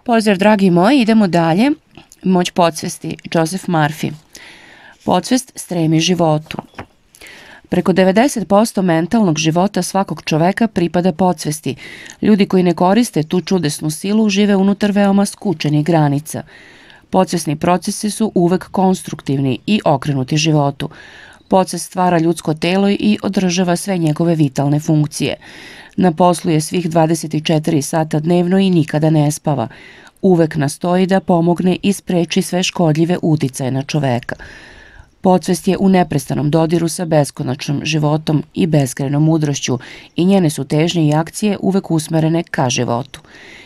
Pozdrav, dragi moji, idemo dalje. Moć podsvesti, Joseph Murphy. Podsvest stremi životu. Preko 90% mentalnog života svakog čoveka pripada podsvesti. Ljudi koji ne koriste tu čudesnu silu žive unutar veoma skučenih granica. Podsvesni procesi su uvek konstruktivni i okrenuti životu. Podsvest stvara ljudsko telo i održava sve njegove vitalne funkcije. Na poslu je svih 24 sata dnevno i nikada ne spava. Uvek nastoji da pomogne i spreči sve škodljive uticaje na čoveka. Podsvest je u neprestanom dodiru sa beskonačnim životom i beskrajnom mudrošću i njene su težnje i akcije uvek usmerene ka životu.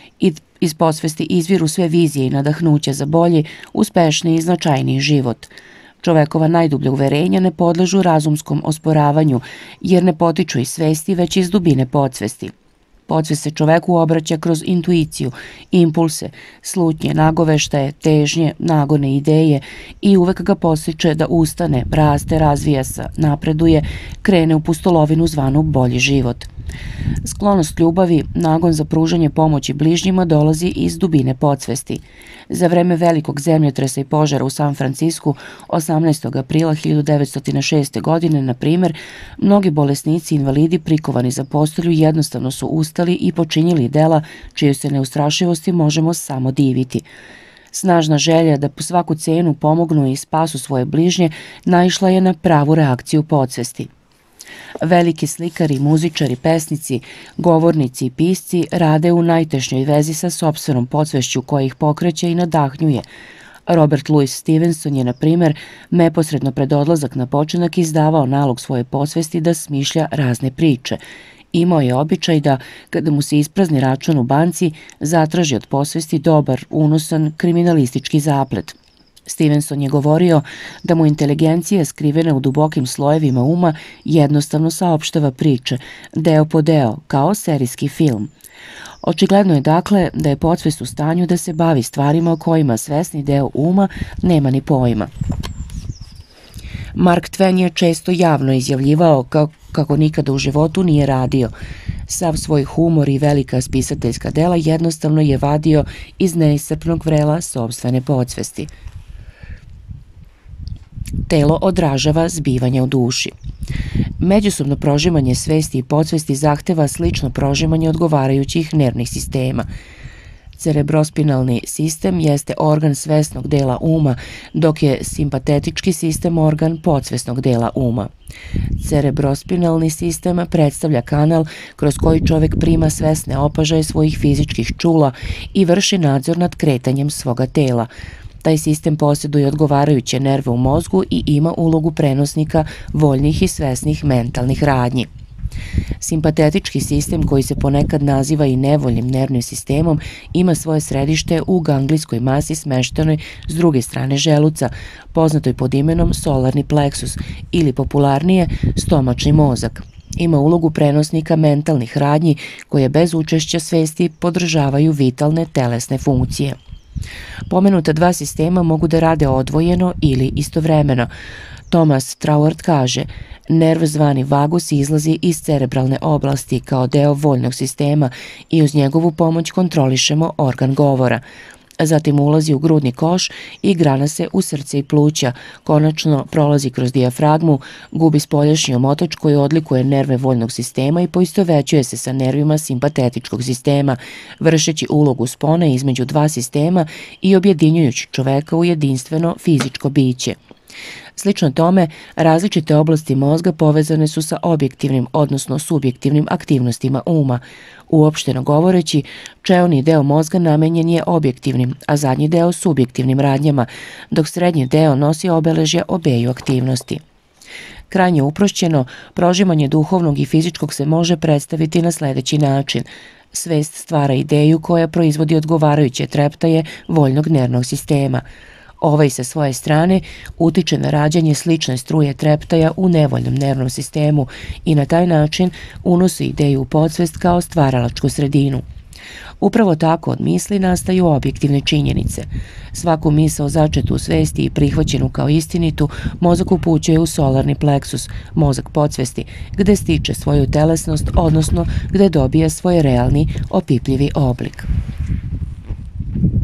Iz podsvesti izviru sve vizije i nadahnuća za bolji, uspešniji i značajniji život. Čovekova najdublja uverenja ne podležu razumskom osporavanju, jer ne potiču iz svesti, već iz dubine podsvesti. Podsvest se čoveku obraća kroz intuiciju, impulse, slutnje, nagoveštaje, težnje, nagone ideje i uvek ga podstiče da ustane, raste, razvija se, napreduje, krene u pustolovinu zvanu bolji život. Sklonost ljubavi, nagon za pružanje pomoći bližnjima dolazi iz dubine podsvesti. Za vreme velikog zemljotresa i požara u San Francisku 18. aprila 1906. godine, na primer, mnogi bolesnici i invalidi prikovani za postolju jednostavno su ustali i počinjili dela čijoj se neustrašivosti možemo samo diviti. Snažna želja da po svaku cenu pomognu i spasu svoje bližnje naišla je na pravu reakciju podsvesti. Veliki slikari, muzičari, pesnici, govornici i pisci rade u najtešnjoj vezi sa sopstvenom podsvešću koja ih pokreće i nadahnjuje. Robert Louis Stevenson je, na primer, neposredno pred odlazak na počinak izdavao nalog svoje podsvesti da smišlja razne priče. Imao je običaj da, kada mu se isprazni račun u banci, zatraži od podsvesti dobar, unosan kriminalistički zaplet. Stevenson je govorio da mu inteligencija skrivena u dubokim slojevima uma jednostavno saopštava priče, deo po deo, kao serijski film. Očigledno je dakle da je podsvest u stanju da se bavi stvarima o kojima svesni deo uma nema ni pojma. Mark Twain je često javno izjavljivao kako nikada u životu nije radio. Sav svoj humor i velika spisateljska dela jednostavno je vadio iz neiscrpnog vrela sopstvene podsvesti. Telo odražava zbivanja u duši. Međusobno prožimanje svesti i podsvesti zahteva slično prožimanje odgovarajućih nervnih sistema. Cerebrospinalni sistem jeste organ svesnog dela uma, dok je simpatetički sistem organ podsvesnog dela uma. Cerebrospinalni sistem predstavlja kanal kroz koji čovek prima svesne opažaje svojih fizičkih čula i vrši nadzor nad kretanjem svoga tela. Taj sistem posjeduje odgovarajuće nerve u mozgu i ima ulogu prenosnika voljnih i svesnih mentalnih radnji. Simpatetički sistem, koji se ponekad naziva i nevoljnim nervnim sistemom, ima svoje središte u ganglijskoj masi smeštenoj s druge strane želuca, poznatoj pod imenom solarni pleksus ili popularnije stomačni mozak. Ima ulogu prenosnika mentalnih radnji koje bez učešća svesti podržavaju vitalne telesne funkcije. Pomenuta dva sistema mogu da rade odvojeno ili istovremeno. Thomas Trauert kaže, nerv zvani vagus izlazi iz cerebralne oblasti kao deo voljnog sistema i uz njegovu pomoć kontrolišemo organ govora. Zatim ulazi u grudni koš i grana se u srce i pluća, konačno prolazi kroz dijafragmu, gubi spoljašnji omotač koji odlikuje nerve voljnog sistema i poistovećuje se sa nervima simpatetičkog sistema, vršeći ulogu spona između dva sistema i objedinjujući čoveka u jedinstveno fizičko biće. Slično tome, različite oblasti mozga povezane su sa objektivnim, odnosno subjektivnim aktivnostima uma. Uopšteno govoreći, čeoni deo mozga namenjen je objektivnim, a zadnji deo subjektivnim radnjama, dok srednji deo nosi obeležja obeju aktivnosti. Krajnje uprošćeno, prožimanje duhovnog i fizičkog se može predstaviti na sledeći način. Svest stvara ideju koja proizvodi odgovarajuće treptaje voljnog nervnog sistema. Ovaj sa svoje strane utiče na rađanje slične struje treptaja u nevoljnom nervnom sistemu i na taj način unosi ideju u podsvest kao stvaralačku sredinu. Upravo tako od misli nastaju objektivne činjenice. Svaku misao začetu u svesti i prihvaćenu kao istinitu, mozak upućuje u solarni pleksus, mozak podsvesti, gde stiče svoju telesnost, odnosno gde dobija svoj realni, opipljivi oblik.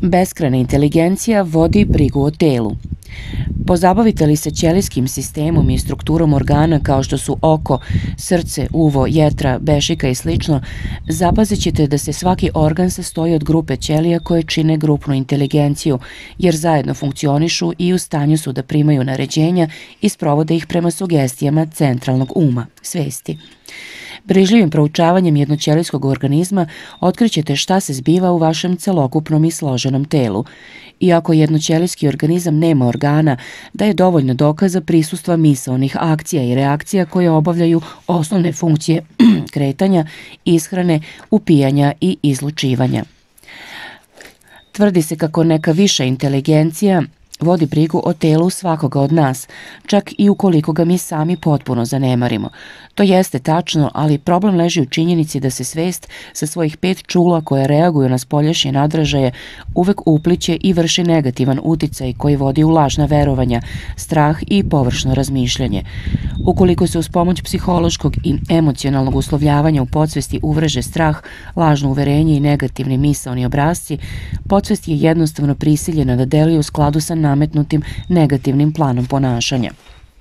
Beskrajna inteligencija vodi brigu o telu. Pozabavite li se ćelijskim sistemom i strukturom organa kao što su oko, srce, uvo, jetra, bešika i sl., zapazit ćete da se svaki organ sastoji od grupe ćelija koje čine grupnu inteligenciju, jer zajedno funkcionišu i u stanju su da primaju naređenja i sprovode ih prema sugestijama centralnog uma, svesti. Brižljivim proučavanjem jednoćelijskog organizma otkrićete šta se zbiva u vašem celokupnom i složenom telu. Iako jednoćelijski organizam nema organa, da je dovoljno dokaza prisustva misaonih akcija i reakcija koje obavljaju osnovne funkcije kretanja, ishrane, upijanja i izlučivanja. Tvrdi se kako neka viša inteligencija vodi brigu o telu svakoga od nas, čak i ukoliko ga mi sami potpuno zanemarimo. To jeste tačno, ali problem leži u činjenici da se svest sa svojih 5 čula koje reaguju na spoljašnje nadražaje uvek upliće i vrši negativan uticaj koji vodi u lažna verovanja, strah i površno razmišljanje. Ukoliko se uz pomoć psihološkog i emocionalnog uslovljavanja u podsvesti uvreže strah, lažno uverenje i negativni misaoni obrasci, podsvest je jednostavno prisiljena da deluje u skladu sa nametnutim negativnim planom ponašanja.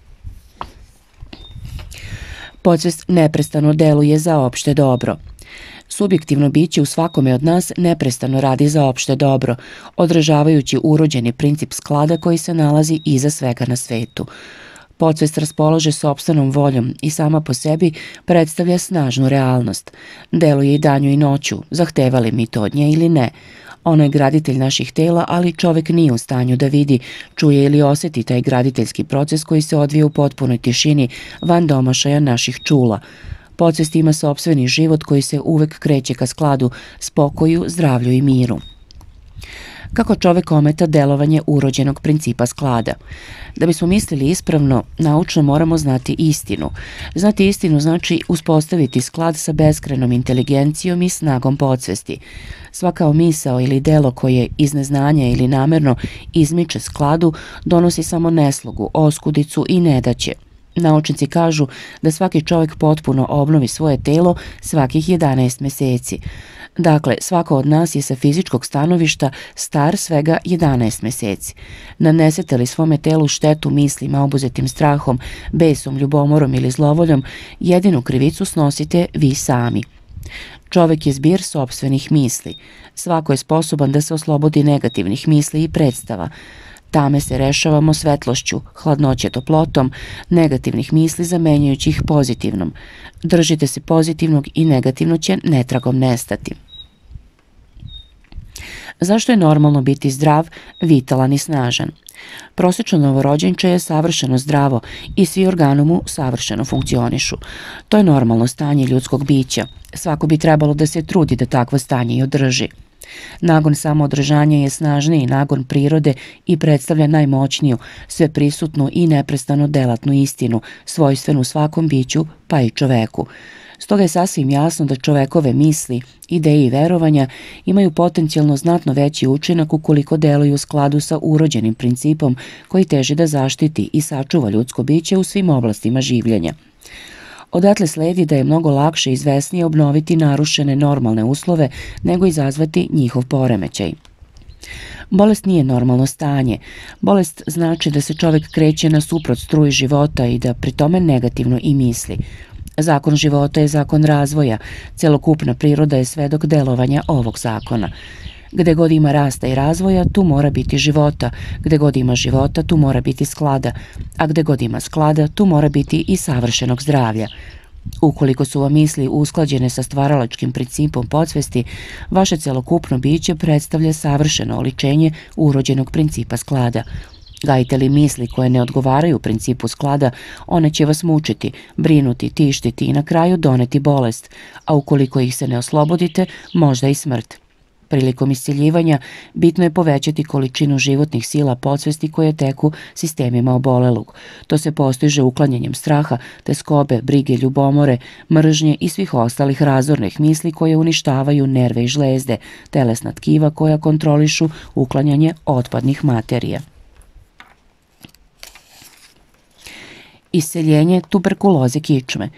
Podsvest neprestano deluje za opšte dobro. Subjektivno biće u svakome od nas neprestano radi za opšte dobro, odražavajući urođeni princip sklada koji se nalazi iza svega na svetu. Podsvest raspolaže sopstvenom voljom i sama po sebi predstavlja snažnu realnost. Deluje i danju i noću, zahtevali mi to od nje ili ne. Ona je graditelj naših tela, ali čovek nije u stanju da vidi, čuje ili oseti taj graditeljski proces koji se odvija u potpunoj tišini van domašaja naših čula. Podsvest ima sopstveni život koji se uvek kreće ka skladu, spokoju, zdravlju i miru. Kako čovek ometa delovanje urođenog principa sklada? Da bismo mislili ispravno, naučno moramo znati istinu. Znati istinu znači uspostaviti sklad sa beskrajnom inteligencijom i snagom podsvesti. Svaka misao ili delo koje iz neznanja ili namerno izmiče skladu donosi samo neslogu, oskudicu i nedaće. Naučnici kažu da svaki čovjek potpuno obnovi svoje telo svakih 11 meseci. Dakle, svako od nas je sa fizičkog stanovišta star svega 11 meseci. Nanesete li svome telu štetu mislima obuzetim strahom, besom, ljubomorom ili zlovoljom, jedinu krivicu snosite vi sami. Čovek je zbir sopstvenih misli. Svako je sposoban da se oslobodi negativnih misli i predstava. Tame se rešavamo svetlošću, hladnoće toplotom, negativnih misli zamenjujući ih pozitivnom. Držite se pozitivnog i negativno će netragom nestati. Zašto je normalno biti zdrav, vitalan i snažan? Prosečno novorođenče je savršeno zdravo i svi organi mu savršeno funkcionišu. To je normalno stanje ljudskog bića. Svako bi trebalo da se trudi da takvo stanje i održi. Nagon samoodržanja je snažniji nagon prirode i predstavlja najmoćniju, sveprisutnu i neprestano delatnu istinu, svojstvenu svakom biću, pa i čoveku. Stoga je sasvim jasno da čovekove misli, ideje i verovanja imaju potencijalno znatno veći učinak ukoliko deluju u skladu sa urođenim principom koji teži da zaštiti i sačuva ljudsko biće u svim oblastima življenja. Odatle sledi da je mnogo lakše i izvesnije obnoviti narušene normalne uslove nego izazvati njihov poremećaj. Bolest nije normalno stanje. Bolest znači da se čovek kreće nasuprot struji života i da pri tome negativno i misli. Zakon života je zakon razvoja, celokupna priroda je svedok delovanja ovog zakona. Gde god ima rasta i razvoja, tu mora biti života, gde god ima života, tu mora biti sklada, a gde god ima sklada, tu mora biti i savršenog zdravlja. Ukoliko su vam misli usklađene sa stvaralačkim principom podsvesti, vaše celokupno biće predstavlja savršeno oličenje urođenog principa sklada. Gajite li misli koje ne odgovaraju principu sklada, one će vas mučiti, brinuti, tištiti i na kraju doneti bolest, a ukoliko ih se ne oslobodite, možda i smrt. Prilikom isceljivanja bitno je povećati količinu životnih sila podsvesti koje teku sistemima obolelog. To se postiže uklanjanjem straha, teskobe, brige, ljubomore, mržnje i svih ostalih razornih misli koje uništavaju nerve i žlezde, telesna tkiva koja kontrolišu uklanjanje otpadnih materija. Isceljenje tuberkuloze kičme.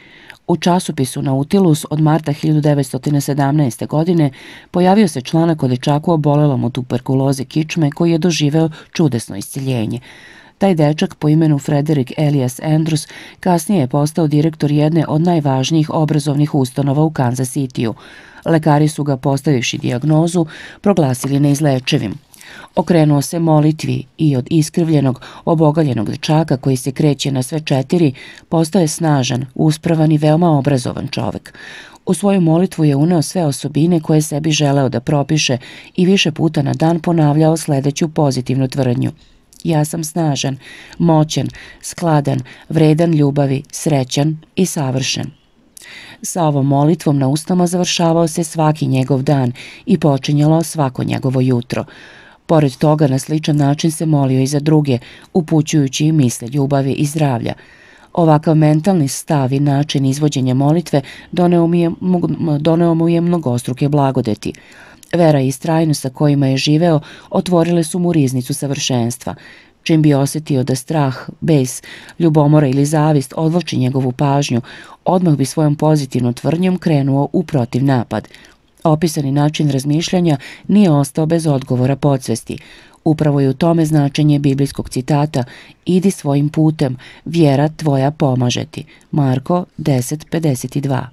U časopisu Nautilus od marta 1917. godine pojavio se članak o dečaku obolelom od tuberkuloze kičme koji je doživeo čudesno isceljenje. Taj dečak po imenu Frederick Elias Andrews kasnije je postao direktor jedne od najvažnijih obrazovnih ustanova u Kansas Cityu. Lekari su ga, postavivši dijagnozu, proglasili neizlečivim. Okrenuo se molitvi i od iskrivljenog, obogaljenog dečaka koji se kreće na sve četiri, postao je snažan, uspravan i veoma obrazovan čovek. U svoju molitvu je uneo sve osobine koje sebi želeo da propiše i više puta na dan ponavljao sledeću pozitivnu tvrdnju. Ja sam snažan, moćan, skladan, vredan ljubavi, srećan i savršen. Sa ovom molitvom na ustama završavao se svaki njegov dan i počinjalo svako njegovo jutro. Pored toga, na sličan način se molio i za druge, upućujući im misle ljubavi i zdravlja. Ovakav mentalni stav i način izvođenja molitve doneo mu je mnogostruke blagodeti. Vera i istrajnost sa kojima je živeo otvorile su mu riznicu savršenstva. Čim bi osjetio da strah, bes, ljubomora ili zavist odvlači njegovu pažnju, odmah bi svojom pozitivnom tvrdnjom krenuo u protiv napad. Opisani način razmišljanja nije ostao bez odgovora podsvesti. Upravo je u tome značenje biblijskog citata "Idi svojim putem, vjera tvoja pomaže ti." Marko 10:52.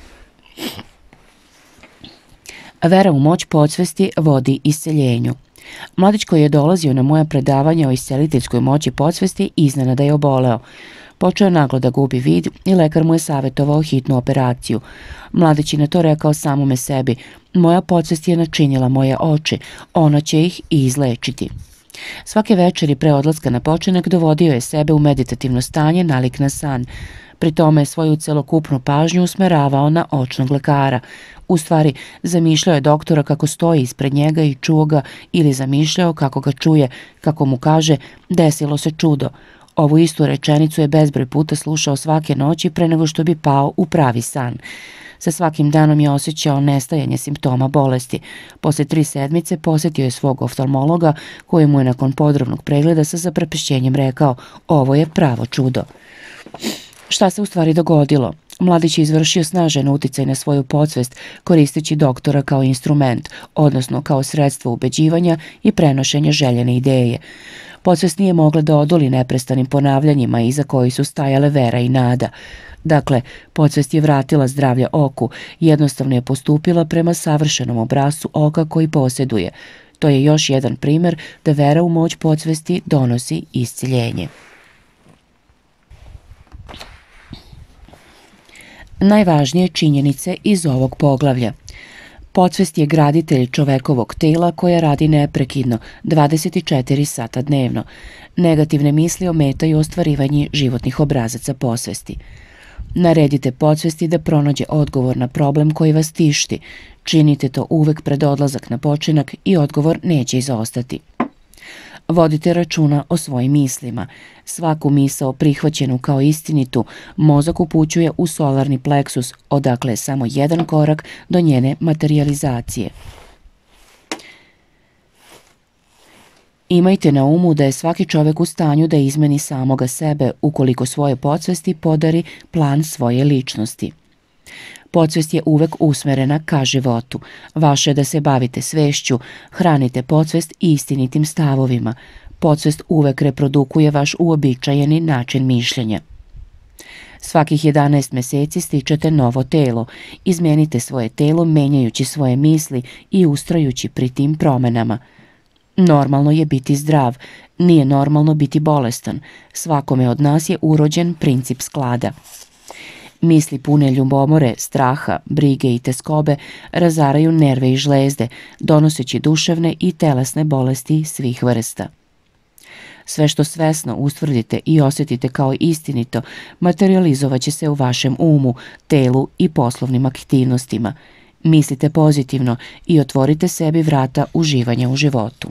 Vera u moć podsvesti vodi isceljenju. Mladić koji je dolazio na moja predavanja o isceliteljskoj moći podsvesti iznenada je oboleo. Počeo je naglo da gubi vid i lekar mu je savjetovao hitnu operaciju. Mladić je na to rekao samome sebi: "Moja podsvest je načinila moje oči, ona će ih i izlečiti." Svake večeri pre odlaska na počinak dovodio je sebe u meditativno stanje nalik na san. Pri tome je svoju celokupnu pažnju usmeravao na očnog lekara. U stvari, zamišljao je doktora kako stoji ispred njega i čuo ga, ili zamišljao kako ga čuje, kako mu kaže: "Desilo se čudo." Ovu istu rečenicu je bezbroj puta slušao svake noći pre nego što bi pao u pravi san. Sa svakim danom je osjećao nestajanje simptoma bolesti. Posle 3 sedmice posjetio je svog oftalmologa koji mu je nakon podrobnog pregleda sa zaprepašćenjem rekao: "Ovo je pravo čudo." Šta se u stvari dogodilo? Mladić je izvršio snažan uticaj na svoju podsvest koristeći doktora kao instrument, odnosno kao sredstvo ubeđivanja i prenošenja željene ideje. Podsvest nije mogla da odoli neprestanim ponavljanjima iza koji su stajale vera i nada. Dakle, podsvest je vratila zdravlje oku, jednostavno je postupila prema savršenom obrascu oka koji posjeduje. To je još jedan primer da vera u moć podsvesti donosi isceljenje. Najvažnije činjenice iz ovog poglavlja. Podsvest je graditelj čovekovog tela koja radi neprekidno, 24 sata dnevno. Negativne misli ometaju ostvarivanje životnih obrazaca podsvesti. Naredite podsvesti da pronađe odgovor na problem koji vas tišti. Činite to uvek pred odlazak na počinak i odgovor neće izostati. Vodite računa o svojim mislima. Svaku misao prihvaćenu kao istinitu mozak upućuje u solarni pleksus, odakle je samo jedan korak do njene materijalizacije. Imajte na umu da je svaki čovek u stanju da izmeni samoga sebe ukoliko svoje podsvesti podari plan svoje ličnosti. Podsvest je uvek usmerena ka životu. Vaše je da se bavite svešću, hranite podsvest istinitim stavovima. Podsvest uvek reprodukuje vaš uobičajeni način mišljenja. Svakih 11 meseci stičete novo telo. Izmenite svoje telo menjajući svoje misli i ustrajući pri tim promenama. Normalno je biti zdrav, nije normalno biti bolestan. Svakome od nas je urođen princip sklada. Misli pune ljubomore, straha, brige i teskobe razaraju nerve i žlezde, donoseći duševne i telesne bolesti svih vrsta. Sve što svesno ustvrdite i osjetite kao istinito, materializovaće se u vašem umu, telu i poslovnim aktivnostima. Mislite pozitivno i otvorite sebi vrata uživanja u životu.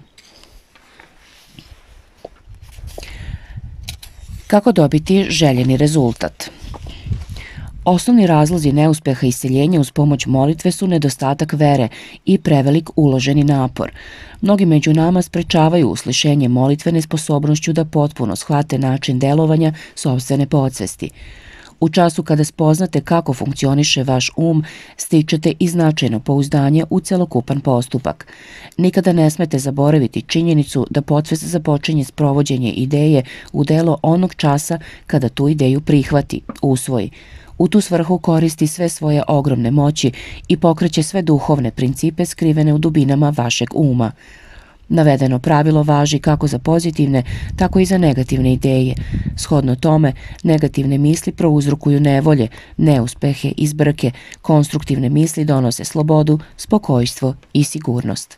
Kako dobiti željeni rezultat? Osnovni razlozi neuspeha isceljenja uz pomoć molitve su nedostatak vere i prevelik uloženi napor. Mnogi među nama sprečavaju uslišenje molitve nesposobnošću da potpuno shvate način delovanja sopstvene podsvesti. U času kada spoznate kako funkcioniše vaš stičete i značajno pouzdanje u celokupan postupak. Nikada ne smete zaboraviti činjenicu da podsvest započinje sprovođenje ideje u delo onog časa kada tu ideju prihvati, usvoji. U tu svrhu koristi sve svoje ogromne moći i pokreće sve duhovne principe skrivene u dubinama vašeg uma. Navedeno pravilo važi kako za pozitivne, tako i za negativne ideje. Shodno tome, negativne misli prouzrokuju nevolje, neuspehe i zbrke, konstruktivne misli donose slobodu, spokojstvo i sigurnost.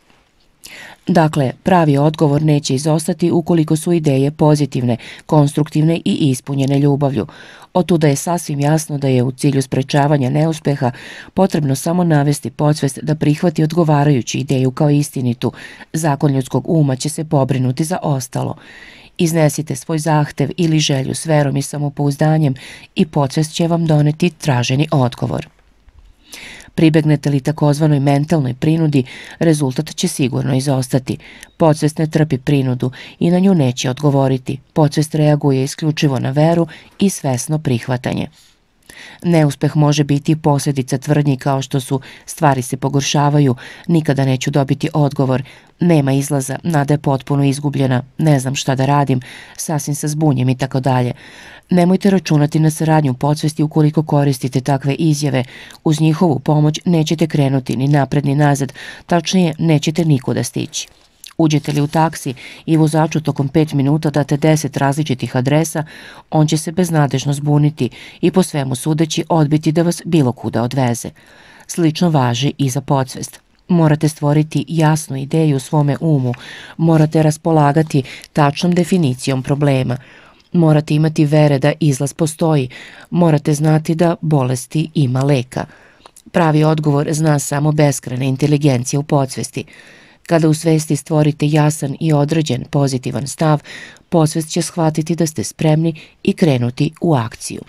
Dakle, pravi odgovor neće izostati ukoliko su ideje pozitivne, konstruktivne i ispunjene ljubavlju. Otuda je sasvim jasno da je u cilju sprečavanja neuspeha potrebno samo navesti podsvest da prihvati odgovarajuću ideju kao istinitu. Zakon ljudskog uma će se pobrinuti za ostalo. Iznesite svoj zahtev ili želju s verom i samopouzdanjem i podsvest će vam doneti traženi odgovor. Pribegnete li takozvanoj mentalnoj prinudi, rezultat će sigurno izostati. Podsvest ne trpi prinudu i na nju neće odgovoriti. Podsvest reaguje isključivo na veru i svesno prihvatanje. Neuspeh može biti posljedica tvrdnji kao što su stvari se pogoršavaju, nikada neću dobiti odgovor, nema izlaza, nada je potpuno izgubljena, ne znam šta da radim, sasvim se zbunjem i tako dalje. Nemojte računati na saradnju podsvesti ukoliko koristite takve izjave. Uz njihovu pomoć nećete krenuti ni napred ni nazad, tačnije nećete nikuda stići. Uđete li u taksi i vozaču tokom 5 minuta date 10 različitih adresa, on će se beznadežno zbuniti i po svemu sudeći odbiti da vas bilo kuda odveze. Slično važi i za podsvest. Morate stvoriti jasnu ideju u svome umu, morate raspolagati tačnom definicijom problema, morate imati vere da izlaz postoji, morate znati da bolesti ima leka. Pravi odgovor zna samo beskrajna inteligencija u podsvesti. Kada u svesti stvorite jasan i određen pozitivan stav, podsvest će shvatiti da ste spremni i krenuti u akciju.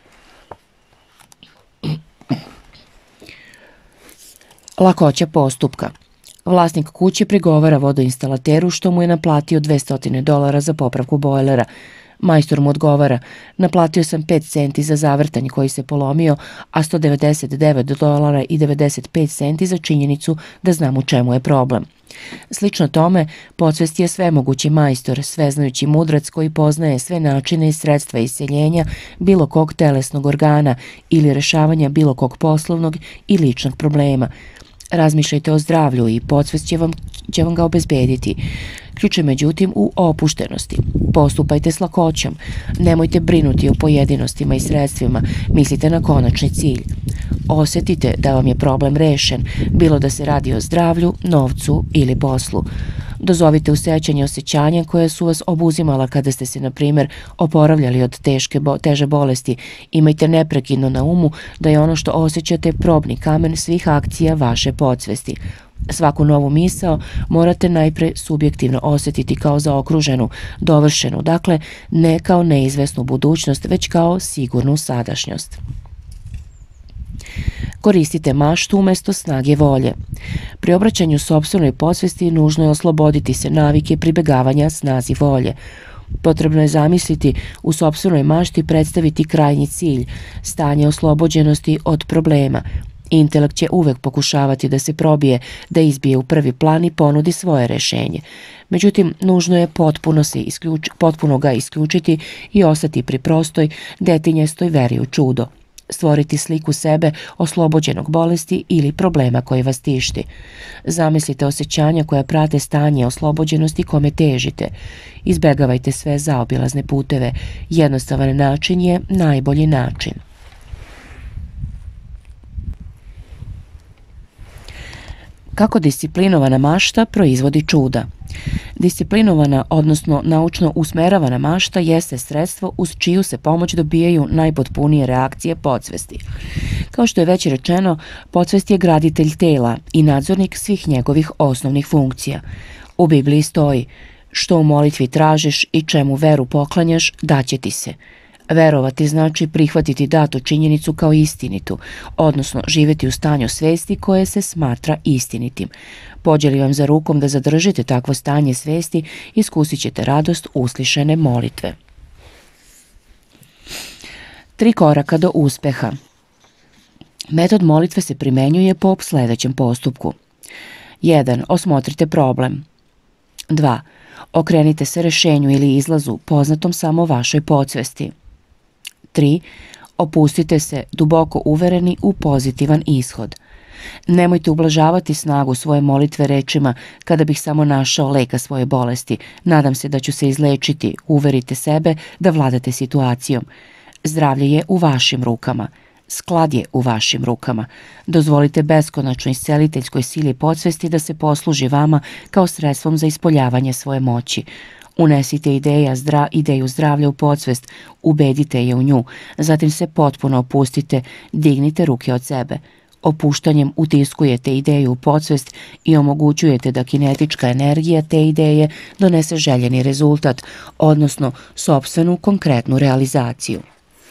Lakoća postupka. Vlasnik kuće prigovara vodoinstalateru što mu je naplatio $200 za popravku bojlera. Majstor mu odgovara, naplatio sam 5 centi za zavrtanj koji se polomio, a $199,95 za činjenicu da znam u čemu je problem. Slično tome, podsvest je svemogući majstor, sveznajući mudrac koji poznaje sve načine i sredstva isceljenja bilo kog telesnog organa ili rešavanja bilo kog poslovnog i ličnog problema. Razmišljajte o zdravlju i podsvest će vam ga obezbediti. Ključ je međutim u opuštenosti. Postupajte s lakoćom. Nemojte brinuti o pojedinostima i sredstvima, mislite na konačni cilj. Osjetite da vam je problem rešen, bilo da se radi o zdravlju, novcu ili poslu. Dozovite u sećanje osjećanja koje su vas obuzimala kada ste se, na primjer, oporavljali od teže bolesti. Imajte neprekidno na umu da je ono što osjećate probni kamen svih akcija vaše podsvesti. Svaku novu misao morate najpre subjektivno osjetiti kao zaokruženu, dovršenu, dakle ne kao neizvesnu budućnost, već kao sigurnu sadašnjost. Koristite maštu umjesto snage volje. Pri obraćanju sopstvenoj podsvesti nužno je osloboditi se navike pribegavanja snazi volje. Potrebno je zamisliti u sopstvenoj mašti predstaviti krajnji cilj, stanje oslobođenosti od problema. Intelekt će uvek pokušavati da se probije, da izbije u prvi plan i ponudi svoje rešenje. Međutim, nužno je potpuno ga isključiti i ostati pri prostoj, detinjastoj veri u čudo. Stvoriti sliku sebe oslobođenog bolesti ili problema koji vas tišti. Zamislite osjećanja koja prate stanje oslobođenosti kome težite. Izbegavajte sve zaobilazne puteve. Jednostavan način je najbolji način. Kako disciplinovana mašta proizvodi čuda? Disciplinovana, odnosno naučno usmeravana mašta jeste sredstvo uz čiju se pomoć dobijaju najpotpunije reakcije podsvesti. Kao što je već rečeno, podsvest je graditelj tela i nadzornik svih njegovih osnovnih funkcija. U Bibliji stoji, što u molitvi tražiš i čemu veru poklanjaš, daće ti se. Verovati znači prihvatiti datu činjenicu kao istinitu, odnosno živjeti u stanju svesti koje se smatra istinitim. Pođe li vam za rukom da zadržite takvo stanje svesti, iskusit ćete radost uslišene molitve. 3 koraka do uspeha. Metod molitve se primenjuje po sljedećem postupku. 1. Osmotrite problem. 2. Okrenite se rešenju ili izlazu poznatom samo vašoj podsvesti. 3. Opustite se duboko uvereni u pozitivan ishod. Nemojte ublažavati snagu svoje molitve rečima kada bih samo našao leka svoje bolesti. Nadam se da ću se izlečiti. Uverite sebe da vladate situacijom. Zdravlje je u vašim rukama. Sklad je u vašim rukama. Dozvolite beskonačnoj isceliteljskoj sili podsvesti da se posluži vama kao sredstvom za ispoljavanje svoje moći. Unesite ideju zdravlja u podsvest, ubedite je u nju, zatim se potpuno opustite, dignite ruke od sebe. Opuštanjem utiskujete ideju u podsvest i omogućujete da kinetička energija te ideje donese željeni rezultat, odnosno sopstvenu konkretnu realizaciju.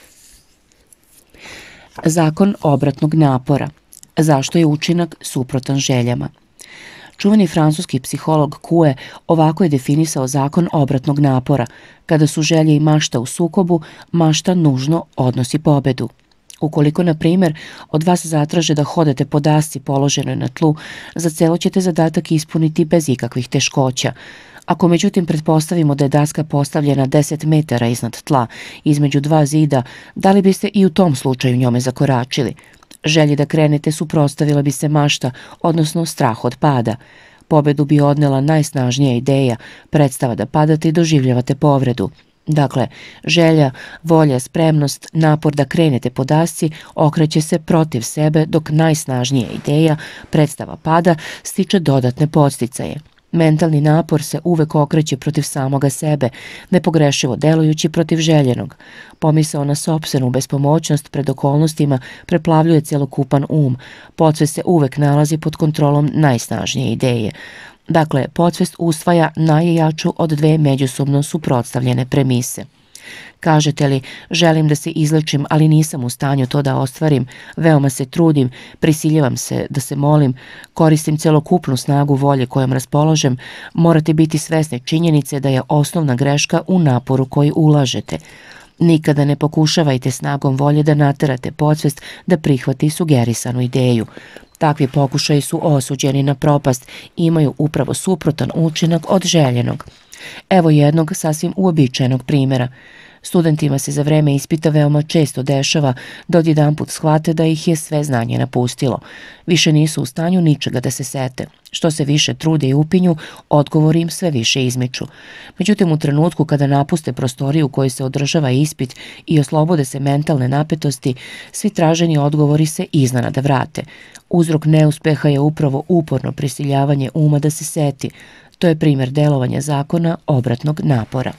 Zakon obratnog napora. Zašto je učinak suprotan željama? Čuveni francuski psiholog Coué ovako je definisao zakon obratnog napora. Kada su želje i mašta u sukobu, mašta nužno odnosi pobedu. Ukoliko, na primjer, od vas zatraže da hodate po dasci položenoj na tlu, za celo ćete zadatak ispuniti bez ikakvih teškoća. Ako međutim pretpostavimo da je daska postavljena 10 metara iznad tla, između 2 zida, da li biste i u tom slučaju njome zakoračili? Želji da krenete suprotstavila bi se mašta, odnosno strah od pada. Pobedu bi odnela najsnažnija ideja, predstava da padate i doživljavate povredu. Dakle, želja, volja, spremnost, napor da krenete po dasci okreće se protiv sebe dok najsnažnija ideja, predstava pada, stiče dodatne podsticaje. Mentalni napor se uvek okreće protiv samoga sebe, nepogrešivo delujući protiv željenog. Pomisao na sopstvenu bespomoćnost pred okolnostima preplavljuje celokupan podsvest se uvek nalazi pod kontrolom najsnažnije ideje. Dakle, podsvest usvaja najjaču od 2 međusobno suprotstavljene premise. Kažete li, želim da se izlečim, ali nisam u stanju to da ostvarim, veoma se trudim, prisiljavam se da se molim, koristim celokupnu snagu volje kojom raspolažem, morate biti svesni činjenice da je osnovna greška u naporu koji ulažete. Nikada ne pokušavajte snagom volje da naterate podsvest da prihvati sugerisanu ideju. Takvi pokušaji su osuđeni na propast i imaju upravo suprotan učinak od željenog. Evo jednog sasvim uobičajenog primjera. Studentima se za vreme ispita veoma često dešava da odjedanput shvate da ih je sve znanje napustilo. Više nisu u stanju ničega da se sete. Što se više trude i upinju, odgovori im sve više izmiču. Međutim, u trenutku kada napuste prostoriju u kojoj se održava ispit i oslobode se mentalne napetosti, svi traženi odgovori se iznenada vrate. Uzrok neuspeha je upravo uporno prisiljavanje uma da se seti. To je primjer delovanja zakona obratnog napora.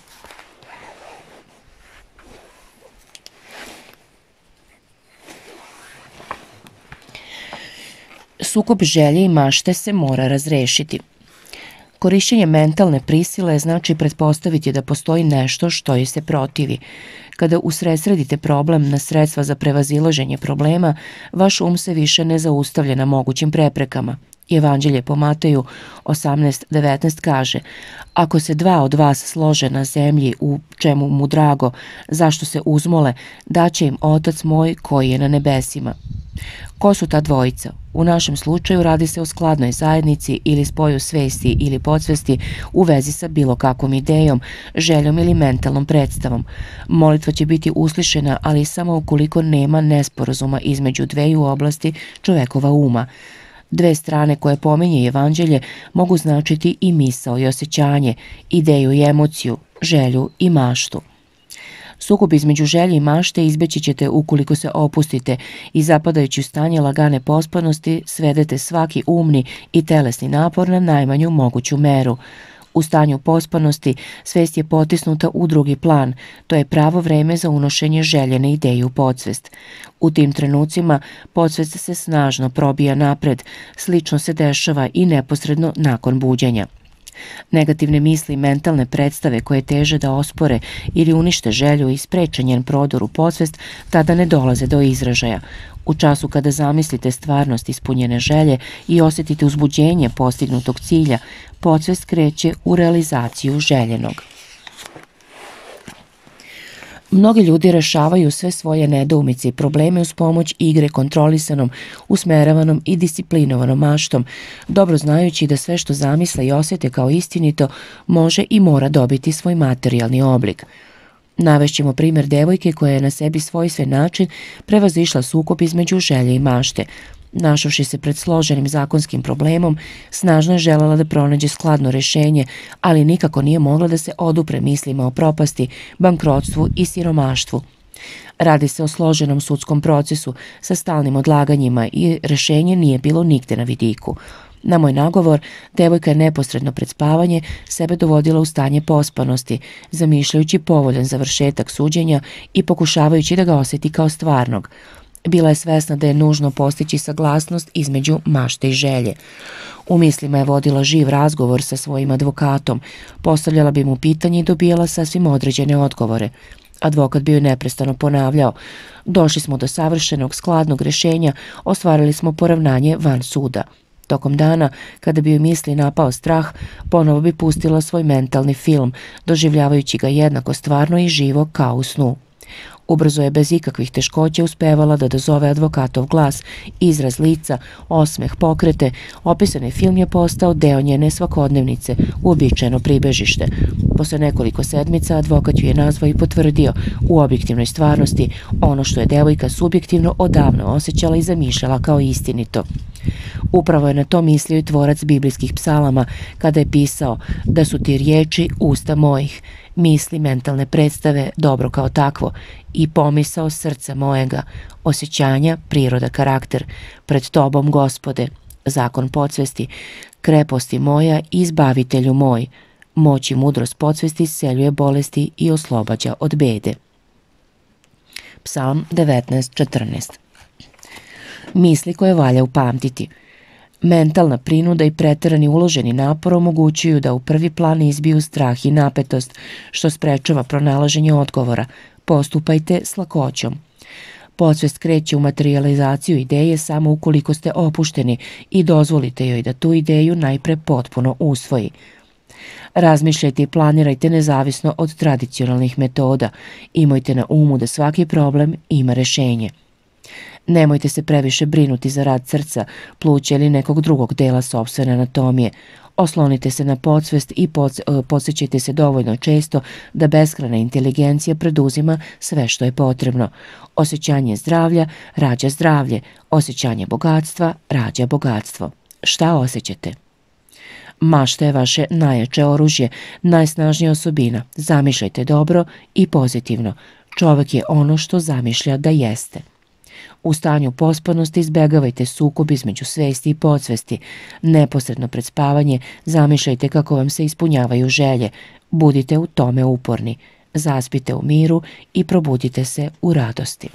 Sukob želje i mašte se mora razrešiti. Korišćenje mentalne prisile znači pretpostaviti da postoji nešto što joj se protivi. Kada usredsredite problem na sredstva za prevazilaženje problema, vaš se više ne zaustavlja na mogućim preprekama. Evanđelje po Mateju 18:19 kaže: ako se 2 od vas slože na zemlji u čemu mu drago, zašto se uzmole, daće im Otac moj koji je na nebesima. Ko su ta dvojica? U našem slučaju radi se o skladnoj zajednici ili spoju svesti ili podsvesti u vezi sa bilo kakvom idejom, željom ili mentalnom predstavom. Molitva će biti uslišena, ali samo ukoliko nema nesporazuma između dveju oblasti čovekova uma. 2 strane koje pominje Evanđelje mogu značiti i misao i osjećanje, ideju i emociju, želju i maštu. Sukob između želje i mašte izbeći ćete ukoliko se opustite i zapadajući u stanje lagane pospanosti svedete svaki umni i telesni napor na najmanju moguću meru. U stanju pospanosti svest je potisnuta u drugi plan, to je pravo vreme za unošenje željene ideje u podsvest. U tim trenucima podsvest se snažno probija napred, slično se dešava i neposredno nakon buđenja. Negativne misli i mentalne predstave koje teže da ospore ili unište želju i spreče njen prodor u podsvest tada ne dolaze do izražaja. U času kada zamislite stvarnost ispunjene želje i osjetite uzbuđenje postignutog cilja, podsvest kreće u realizaciju željenog. Mnogi ljudi rešavaju sve svoje nedoumice i probleme uz pomoć igre kontrolisanom, usmeravanom i disciplinovanom maštom, dobro znajući da sve što zamisle i osjete kao istinito može i mora dobiti svoj materijalni oblik. Navešćemo primjer devojke koja je na sebi svojstven način prevazišla sukob između želje i mašte. Našavši se pred složenim zakonskim problemom, snažno je želela da pronađe skladno rešenje, ali nikako nije mogla da se odupre mislima o propasti, bankrotstvu i siromaštvu. Radi se o složenom sudskom procesu sa stalnim odlaganjima i rešenje nije bilo nigde na vidiku. Na moj nagovor, devojka je neposredno pred spavanje sebe dovodila u stanje pospanosti, zamišljajući povoljan završetak suđenja i pokušavajući da ga osjeti kao stvarnog. Bila je svesna da je nužno postići saglasnost između mašte i želje. U mislima je vodila živ razgovor sa svojim advokatom, postavljala bi mu pitanje i dobijala sasvim određene odgovore. Advokat bi joj neprestano ponavljao: došli smo do savršenog, skladnog rešenja, ostvarili smo poravnanje van suda. Tokom dana, kada bi joj misli napao strah, ponovo bi pustila svoj mentalni film, doživljavajući ga jednako stvarno i živo kao u snu. Ubrzo je bez ikakvih teškoća uspevala da dozove advokatov glas, izraz lica, osmeh, pokrete. Opisani film je postao deo njene svakodnevnice, uobičajeno pribežište. Posle nekoliko sedmica advokat ju je nazvao i potvrdio u objektivnoj stvarnosti ono što je devojka subjektivno odavno osjećala i zamišljala kao istinito. Upravo je na to mislio i tvorac biblijskih psalama kada je pisao da su ti riječi usta mojih, misli, mentalne predstave, dobro kao takvo, i pomisao srca mojega, osjećanja, priroda, karakter, pred tobom, Gospode, zakon podsvesti, kreposti moja, izbavitelju moj, moć i mudrost podsvesti isceljuje bolesti i oslobađa od bede. Psalm 19:14. Misli koje valja upamtiti. Mentalna prinuda i preterani uloženi napor omogućuju da u prvi plan izbiju strah i napetost, što sprečava pronalaženje odgovora. Postupajte s lakoćom. Podsvest kreće u materializaciju ideje samo ukoliko ste opušteni i dozvolite joj da tu ideju najpre potpuno usvoji. Razmišljajte i planirajte nezavisno od tradicionalnih metoda. Imajte na umu da svaki problem ima rešenje. Nemojte se previše brinuti za rad srca, pluća ili nekog drugog dela sopstvene anatomije. Oslonite se na podsvest i podsjećajte se dovoljno često da beskrajna inteligencija preduzima sve što je potrebno. Osjećanje zdravlja rađa zdravlje, osjećanje bogatstva rađa bogatstvo. Šta osjećate? Mašta je vaše najjače oružje, najsnažnija osobina. Zamišljajte dobro i pozitivno. Čovek je ono što zamišlja da jeste. U stanju pospanosti izbegavajte sukob između svesti i podsvesti. Neposredno pred spavanje zamišljajte kako vam se ispunjavaju želje. Budite u tome uporni. Zaspite u miru i probudite se u radosti.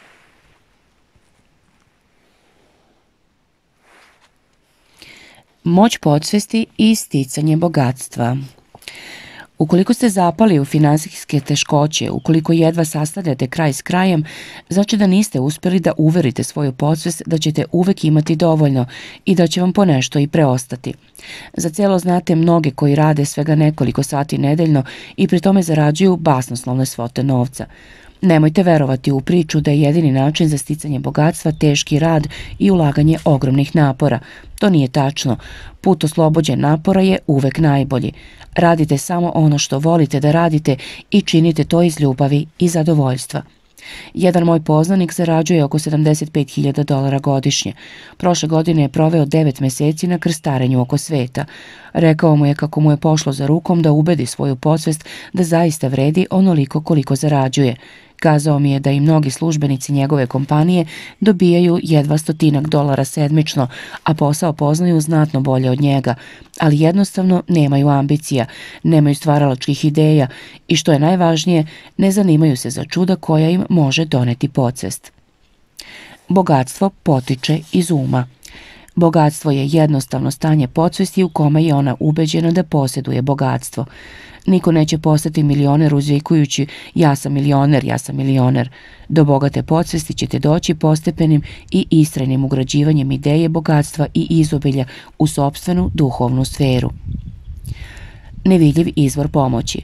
Moć podsvesti i sticanje bogatstva. Ukoliko ste zapali u finansijske teškoće, ukoliko jedva sastavljate kraj s krajem, znači da niste uspjeli da uverite svoju podsvest da ćete uvek imati dovoljno i da će vam ponešto i preostati. Za celo znate mnoge koji rade svega nekoliko sati nedeljno i pri tome zarađuju basnoslovne svote novca. Nemojte verovati u priču da je jedini način za sticanje bogatstva teški rad i ulaganje ogromnih napora. To nije tačno. Put oslobođen napora je uvek najbolji. Radite samo ono što volite da radite i činite to iz ljubavi i zadovoljstva. Jedan moj poznanik zarađuje oko $75.000 godišnje. Prošle godine je proveo 9 meseci na krstarenju oko sveta. Rekao mu je kako mu je pošlo za rukom da ubedi svoju podsvest da zaista vredi onoliko koliko zarađuje. Kazao mi je da i mnogi službenici njegove kompanije dobijaju jedva $100 sedmično, a posao poznaju znatno bolje od njega, ali jednostavno nemaju ambicija, nemaju stvaralačkih ideja i što je najvažnije, ne zanimaju se za čuda koja im može doneti podsvest. Bogatstvo potiče iz uma. Bogatstvo je jednostavno stanje podsvesti u kome je ona ubeđena da posjeduje bogatstvo. Niko neće postati milioner uzvikujući ja sam milioner. Do bogate podsvesti ćete doći postepenim i istrajnim ugrađivanjem ideje bogatstva i izobilja u sopstvenu duhovnu sferu. Nevidljiv izvor pomoći.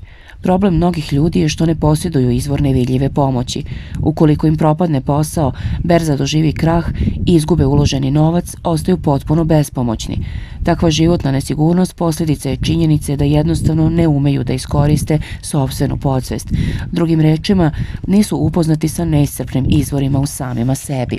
Problem mnogih ljudi je što ne posjeduju izvor nevidljive pomoći. Ukoliko im propadne posao, berza doživi krah i izgube uloženi novac, ostaju potpuno bespomoćni. Takva životna nesigurnost posljedica je činjenice da jednostavno ne umeju da iskoriste sopstvenu podsvest. Drugim rečima, nisu upoznati sa neiscrpnim izvorima u samima sebi.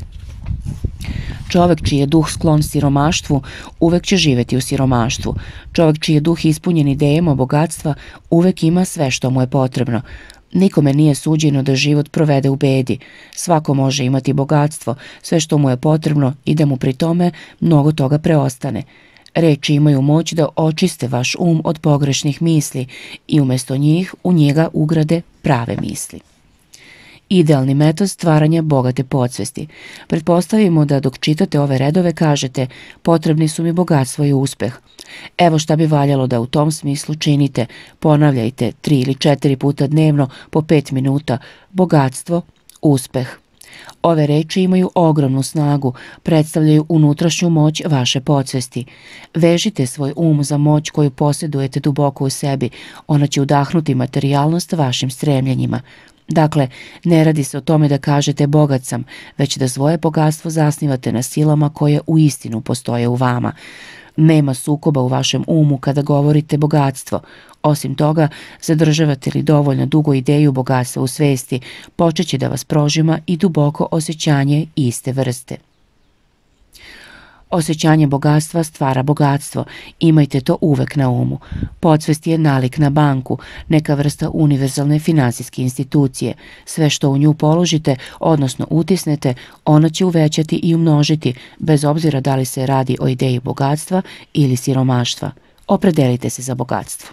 Čovek čiji je duh sklon siromaštvu uvek će živeti u siromaštvu. Čovek čiji je duh ispunjen idejama bogatstva uvek ima sve što mu je potrebno. Nikome nije suđeno da život provede u bedi. Svako može imati bogatstvo, sve što mu je potrebno i da mu pri tome mnogo toga preostane. Reči imaju moć da očiste vaš od pogrešnih misli i umjesto njih u njega ugrade prave misli. Idealni metod stvaranja bogate podsvesti. Pretpostavimo da dok čitate ove redove kažete potrebni su mi bogatstvo i uspeh. Evo šta bi valjalo da u tom smislu činite. Ponavljajte 3 ili 4 puta dnevno po 5 minuta. Bogatstvo, uspeh. Ove reči imaju ogromnu snagu, predstavljaju unutrašnju moć vaše podsvesti. Vežite svoj za moć koju posjedujete duboko u sebi. Ona će udahnuti materijalnost vašim stremljenjima. Dakle, ne radi se o tome da kažete bogat sam, već da svoje bogatstvo zasnivate na silama koje uistinu postoje u vama. Nema sukoba u vašem kada govorite bogatstvo. Osim toga, zadržavate li dovoljno dugo ideju bogatstva u svesti, počet će da vas prožima i duboko osjećanje iste vrste. Osjećanje bogatstva stvara bogatstvo. Imajte to uvek na umu. Podsvest je nalik na banku, neka vrsta univerzalne finansijske institucije. Sve što u nju položite, odnosno utisnete, ona će uvećati i umnožiti, bez obzira da li se radi o ideji bogatstva ili siromaštva. Opredelite se za bogatstvo.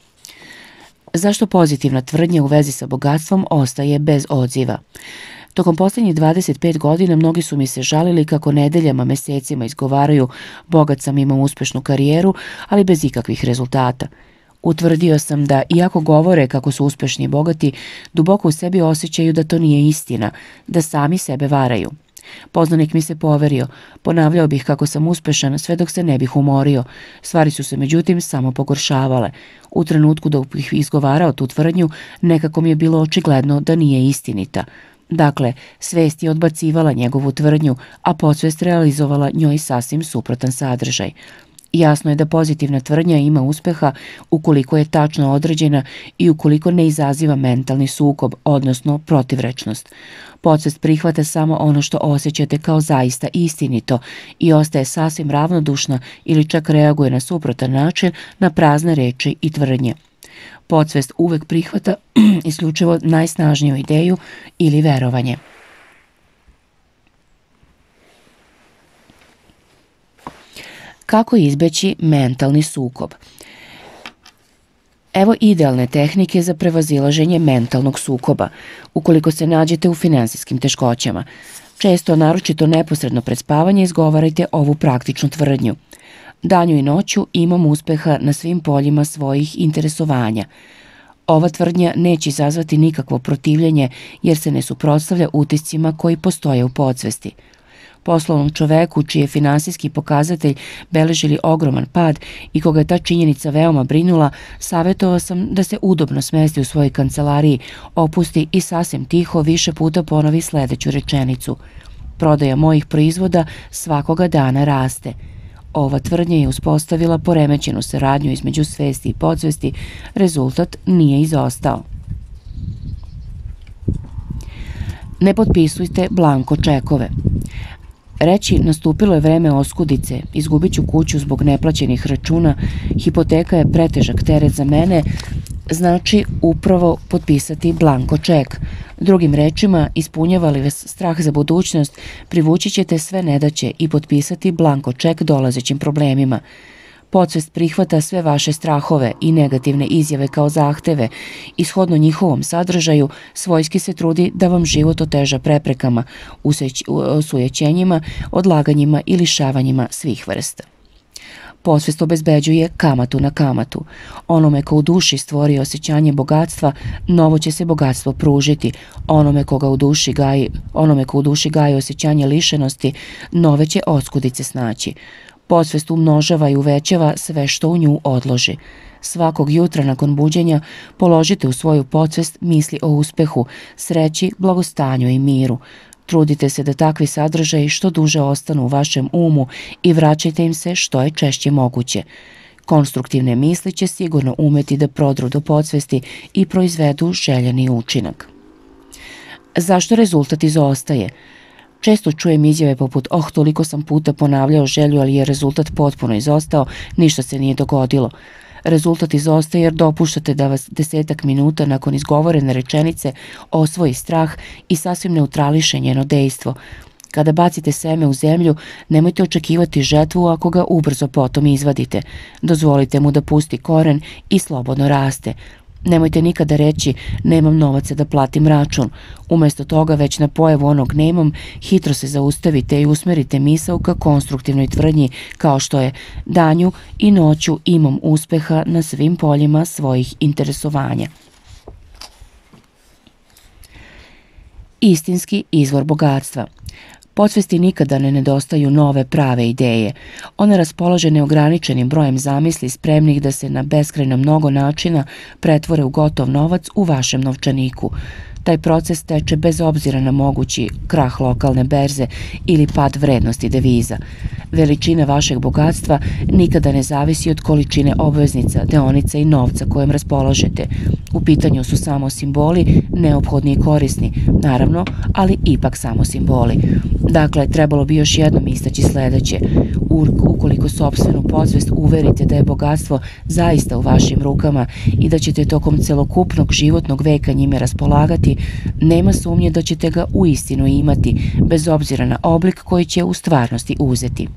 Zašto pozitivna tvrdnja u vezi sa bogatstvom ostaje bez odziva? Tokom posljednjih 25 godina mnogi su mi se žalili kako nedeljama, mesecima izgovaraju bogat sam, imam uspešnu karijeru, ali bez ikakvih rezultata. Utvrdio sam da, iako govore kako su uspešni i bogati, duboko u sebi osjećaju da to nije istina, da sami sebe varaju. Poznanik mi se poverio, ponavljao bih kako sam uspešan sve dok se ne bih umorio. Stvari su se međutim samo pogoršavale. U trenutku dok bih izgovarao tu tvrdnju, nekako mi je bilo očigledno da nije istinita. Dakle, svest je odbacivala njegovu tvrdnju, a podsvest realizovala njoj sasvim suprotan sadržaj. Jasno je da pozitivna tvrdnja ima uspeha ukoliko je tačno određena i ukoliko ne izaziva mentalni sukob, odnosno protivrečnost. Podsvest prihvata samo ono što osjećate kao zaista istinito i ostaje sasvim ravnodušna ili čak reaguje na suprotan način na prazne reči i tvrdnje. Podsvest uvek prihvata isključivo najsnažniju ideju ili verovanje. Kako izbeći mentalni sukob? Evo idealne tehnike za prevazilaženje mentalnog sukoba, ukoliko se nađete u finansijskim teškoćama. Često, naročito neposredno pred spavanje, izgovarajte ovu praktičnu tvrdnju. Danju i noću imam uspeha na svim poljima svojih interesovanja. Ova tvrdnja neće izazvati nikakvo protivljenje jer se ne suprotstavlja utiscima koji postoje u podsvesti. Poslovnom čoveku čiji je finansijski pokazatelj beležili ogroman pad i koga je ta činjenica veoma brinula, savjetovao sam da se udobno smesti u svojoj kancelariji, opusti i sasvim tiho više puta ponovi sljedeću rečenicu. Prodaja mojih proizvoda svakoga dana raste. Ova tvrdnja je uspostavila poremećenu saradnju između svesti i podsvesti, rezultat nije izostao. Ne potpisujte blanko čekove. Reći nastupilo je vreme oskudice, izgubit ću kuću zbog neplaćenih računa, hipoteka je pretežak teret za mene, znači upravo potpisati blanko ček. Drugim rečima, ispunjava li vas strah za budućnost, privući ćete sve nedaće i potpisati blanko ček dolazećim problemima. Podsvest prihvata sve vaše strahove i negativne izjave kao zahteve i shodno njihovom sadržaju svojski se trudi da vam život oteža preprekama, osujećenjima, odlaganjima i lišavanjima svih vrsta. Podsvest obezbeđuje kamatu na kamatu. Onome ko u duši stvori osjećanje bogatstva, novo će se bogatstvo pružiti. Onome ko u duši gaji osjećanje lišenosti, nove će oskudice snaći. Podsvest umnožava i uvećava sve što u nju odloži. Svakog jutra nakon buđenja položite u svoju podsvest misli o uspehu, sreći, blagostanju i miru. Trudite se da takvi sadržaji što duže ostanu u vašem umu i vraćajte im se što je češće moguće. Konstruktivne misli će sigurno umeti da prodru do podsvesti i proizvedu željeni učinak. Zašto rezultat izostaje? Često čujem izjave poput toliko sam puta ponavljao želju, ali je rezultat potpuno izostao, ništa se nije dogodilo. Rezultat izostaje jer dopuštate da vas 10 minuta nakon izgovorene rečenice osvoji strah i sasvim neutrališe njeno dejstvo. Kada bacite seme u zemlju, nemojte očekivati žetvu ako ga ubrzo potom izvadite. Dozvolite mu da pusti koren i slobodno raste. Nemojte nikada reći nemam novaca da platim račun. Umjesto toga već na pojavu onog nemam, hitro se zaustavite i usmerite misao ka konstruktivnoj tvrdnji kao što je danju i noću imam uspeha na svim poljima svojih interesovanja. Istinski izvor bogatstva. Podsvesti nikada ne nedostaju nove prave ideje. One raspolože neograničenim brojem zamisli spremnih da se na beskrajno mnogo načina pretvore u gotov novac u vašem novčaniku. Taj proces teče bez obzira na mogući krah lokalne berze ili pad vrednosti deviza. Veličina vašeg bogatstva nikada ne zavisi od količine obveznica, deonica i novca kojem raspolažete. U pitanju su samo simboli, neophodni i korisni, naravno, ali ipak samo simboli. Dakle, trebalo bi još jednom istaći sledeće. Ukoliko sopstvenu podsvest uverite da je bogatstvo zaista u vašim rukama i da ćete tokom celokupnog životnog veka njime raspolagati, nema sumnje da ćete ga uistinu imati, bez obzira na oblik koji će u stvarnosti uzeti.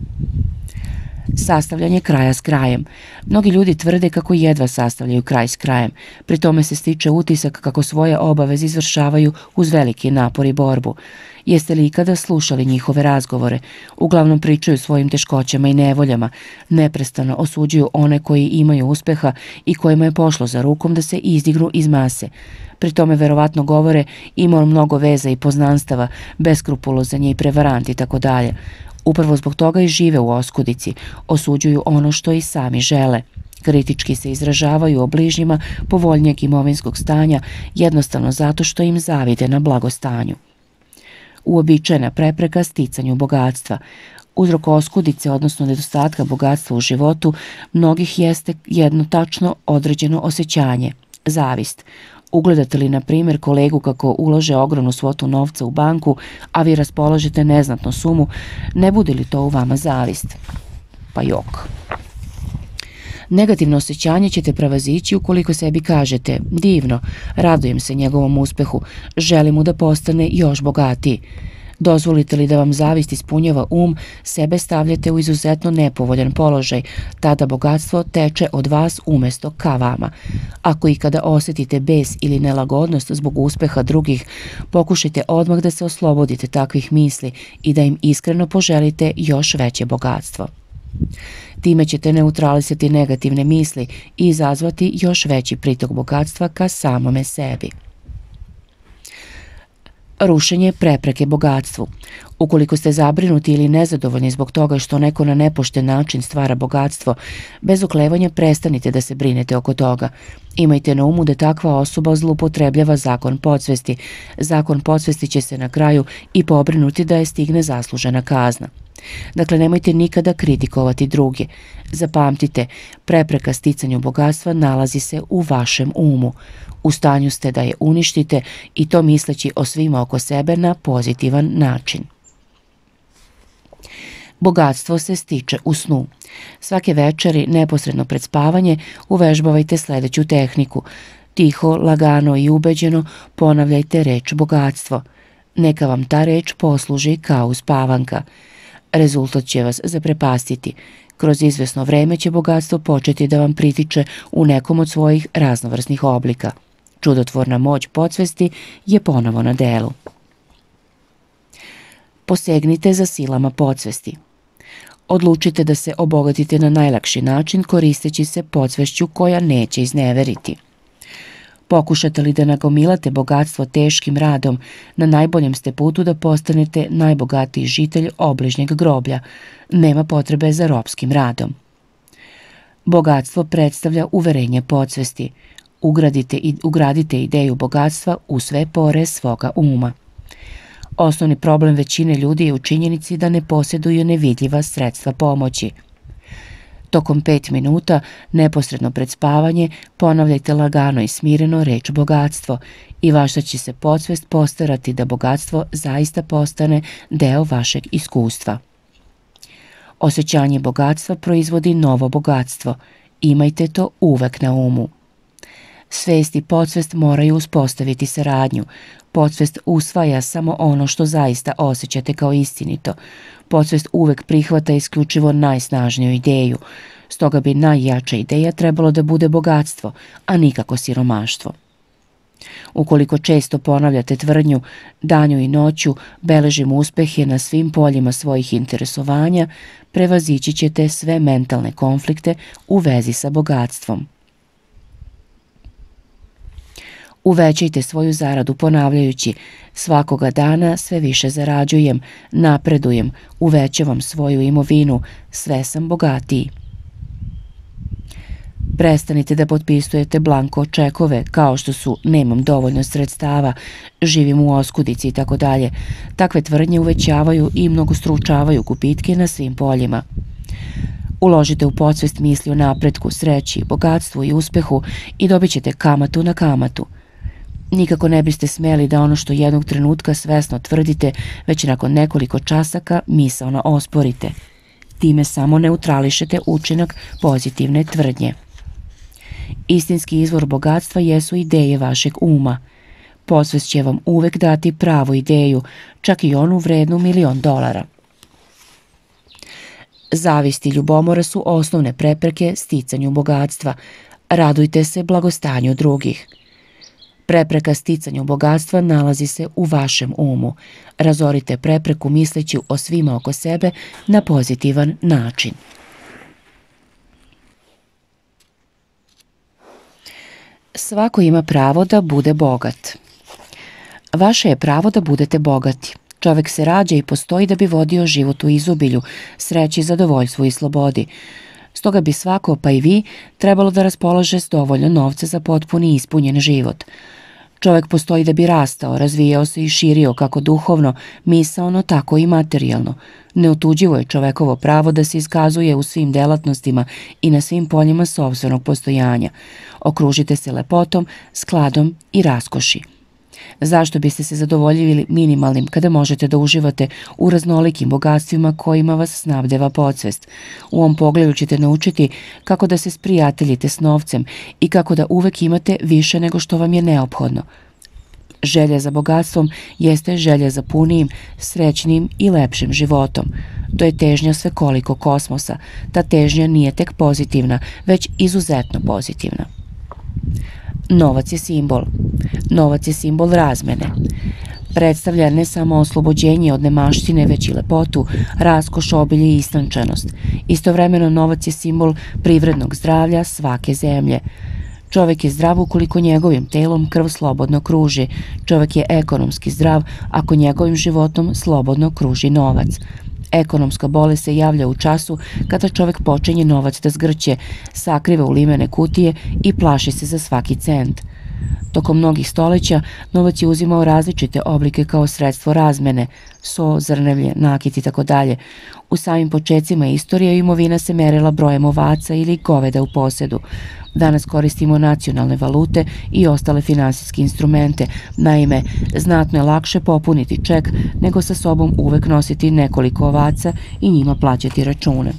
Sastavljanje kraja s krajem. Mnogi ljudi tvrde kako jedva sastavljaju kraj s krajem. Pri tome se stiče utisak kako svoje obaveze izvršavaju uz veliki napor i borbu. Jeste li ikada slušali njihove razgovore? Uglavnom pričaju svojim teškoćama i nevoljama. Neprestano osuđuju one koji imaju uspeha i kojima je pošlo za rukom da se izdignu iz mase. Pri tome verovatno govore ima on mnogo veza i poznanstava, beskrupulozan je i prevarant i tako dalje. Upravo zbog toga i žive u oskudici, osuđuju ono što i sami žele. Kritički se izražavaju o bližnjima povoljnijeg imovinskog stanja, jednostavno zato što im zavide na blagostanju. Uobičajena prepreka sticanju bogatstva. Uzrok oskudice, odnosno nedostatka bogatstva u životu, mnogih jeste jedno tačno određeno osjećanje, zavist. Ugledate li, na primjer, kolegu kako ulože ogromnu svotu novca u banku, a vi raspolažete neznatnu sumu, ne budi li to u vama zavist? Pa jok. Negativno osjećanje ćete prevazići ukoliko sebi kažete divno, radujem se njegovom uspehu, želim mu da postane još bogatiji. Dozvolite li da vam zavist ispunjava sebe stavljate u izuzetno nepovoljan položaj, tada bogatstvo teče od vas umjesto ka vama. Ako ikada osjetite bes ili nelagodnost zbog uspeha drugih, pokušajte odmah da se oslobodite takvih misli i da im iskreno poželite još veće bogatstvo. Time ćete neutralisati negativne misli i izazvati još veći pritok bogatstva ka samome sebi. Rušenje prepreke bogatstvu. Ukoliko ste zabrinuti ili nezadovoljni zbog toga što neko na nepošten način stvara bogatstvo, bez oklevanja prestanite da se brinete oko toga. Imajte na umu da takva osoba zloupotrebljava zakon podsvesti. Zakon podsvesti će se na kraju i pobrinuti da je stigne zaslužena kazna. Dakle, nemojte nikada kritikovati druge. Zapamtite, prepreka sticanju bogatstva nalazi se u vašem umu. U stanju ste da je uništite i to misleći o svima oko sebe na pozitivan način. Bogatstvo se stiče u snu. Svake večeri, neposredno pred spavanje, uvežbavajte sledeću tehniku. Tiho, lagano i ubeđeno ponavljajte reč bogatstvo. Neka vam ta reč posluži kao uspavanka. Rezultat će vas zaprepastiti. Kroz izvesno vreme će bogatstvo početi da vam pritiče u nekom od svojih raznovrsnih oblika. Čudotvorna moć podsvesti je ponovo na delu. Posegnite za silama podsvesti. Odlučite da se obogatite na najlakši način koristeći se podsvešću koja neće izneveriti. Pokušate li da nagomilate bogatstvo teškim radom, na najboljem ste putu da postanete najbogatiji žitelj obližnjeg groblja. Nema potrebe za ropskim radom. Bogatstvo predstavlja uverenje podsvesti. Ugradite ideju bogatstva u sve pore svoga uma. Osnovni problem većine ljudi je u činjenici da ne posjeduju nevidljiva sredstva pomoći. Tokom 5 minuta, neposredno pred spavanje, ponavljajte lagano i smireno reč bogatstvo i vaša će se podsvest postarati da bogatstvo zaista postane deo vašeg iskustva. Osjećanje bogatstva proizvodi novo bogatstvo. Imajte to uvek na umu. Svest i podsvest moraju uspostaviti saradnju. Podsvest usvaja samo ono što zaista osjećate kao istinito. Podsvest uvek prihvata isključivo najsnažniju ideju. Stoga bi najjača ideja trebalo da bude bogatstvo, a nikako siromaštvo. Ukoliko često ponavljate tvrdnju danju i noću, beležim uspehe na svim poljima svojih interesovanja, prevazići ćete sve mentalne konflikte u vezi sa bogatstvom. Uvećajte svoju zaradu ponavljajući svakoga dana sve više zarađujem, napredujem, uvećavam svoju imovinu, sve sam bogatiji. Prestanite da potpisujete blanko čekove kao što su nemam dovoljno sredstava, živim u oskudici itd. Takve tvrdnje uvećavaju i mnogostručavaju gubitke na svim poljima. Uložite u podsvest misli o napretku, sreći, bogatstvu i uspehu i dobit ćete kamatu na kamatu. Nikako ne biste smeli da ono što jednog trenutka svesno tvrdite, već nakon nekoliko časaka misaono osporite. Time samo neutrališete učinak pozitivne tvrdnje. Istinski izvor bogatstva jesu ideje vašeg uma. Podsvest će vam uvek dati pravu ideju, čak i onu vrednu $1.000.000. Zavist i ljubomora su osnovne prepreke sticanju bogatstva. Radujte se blagostanju drugih. Prepreka sticanju bogatstva nalazi se u vašem umu. Razorite prepreku misleći o svima oko sebe na pozitivan način. Svako ima pravo da bude bogat. Vaše je pravo da budete bogati. Čovek se rađa i postoji da bi vodio život u izobilju, sreći, zadovoljstvu i slobodi. Stoga bi svako, pa i vi, trebalo da raspolaže s dovoljno novca za potpuni i ispunjen život. Čovek postoji da bi rastao, razvijao se i širio kako duhovno, misaono, tako i materijalno. Neotuđivo je čovekovo pravo da se iskazuje u svim delatnostima i na svim poljima sopstvenog postojanja. Okružite se lepotom, skladom i raskoši. Zašto biste se zadovoljili minimalnim kada možete da uživate u raznolikim bogatstvima kojima vas snabdeva podsvest? U ovom pogledu ćete naučiti kako da se sprijateljite s novcem i kako da uvek imate više nego što vam je neophodno. Želja za bogatstvom jeste želja za punijim, srećnim i lepšim životom. To je težnja svekolikog kosmosa. Ta težnja nije tek pozitivna, već izuzetno pozitivna. Novac je simbol. Novac je simbol razmene. Predstavlja ne samo oslobođenje od nemaštine, već i lepotu, raskoš, obilje i istančanost. Istovremeno novac je simbol privrednog zdravlja svake zemlje. Čovek je zdrav ukoliko njegovim telom krv slobodno kruži. Čovek je ekonomski zdrav ako njegovim životom slobodno kruži novac. Ekonomska bolest se javlja u času kada čovek počinje novac da zgrće, sakriva u limene kutije i plaši se za svaki cent. Tokom mnogih stoleća novac je uzimao različite oblike kao sredstvo razmene, so, zrnevlje, nakit itd. U samim počecima istorije imovina se merila brojem ovaca ili goveda u posedu. Danas koristimo nacionalne valute i ostale finansijske instrumente. Naime, znatno je lakše popuniti ček nego sa sobom uvek nositi nekoliko ovaca i njima plaćati račune.